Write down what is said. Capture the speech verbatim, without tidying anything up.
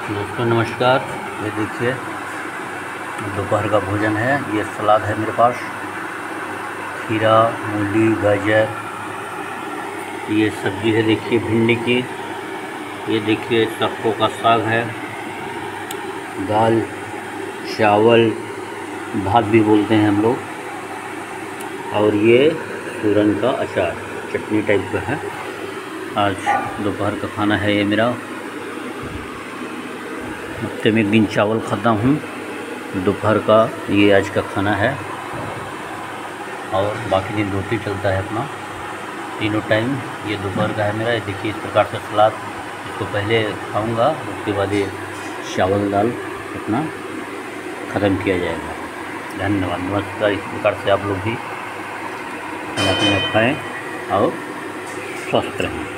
दोस्तों नमस्कार। ये देखिए दोपहर का भोजन है। ये सलाद है मेरे पास, खीरा, मूली, गाजर। ये सब्ज़ी है देखिए भिंडी की। ये देखिए सरसों का साग है, दाल, चावल, भात भी बोलते हैं हम लोग, और ये सूरन का अचार चटनी टाइप का है। आज दोपहर का खाना है ये मेरा। हफ्ते में एक दिन चावल खाता हूँ। दोपहर का ये आज का खाना है, और बाकी दिन रोटी चलता है अपना तीनों टाइम। ये दोपहर का है मेरा। ये देखिए इस प्रकार से सलाद, इसको पहले खाऊंगा, उसके बाद ये चावल दाल अपना ख़त्म किया जाएगा। धन्यवाद, नमस्कार। इस प्रकार से आप लोग भी खाना पीना खाएँ और स्वस्थ रहें।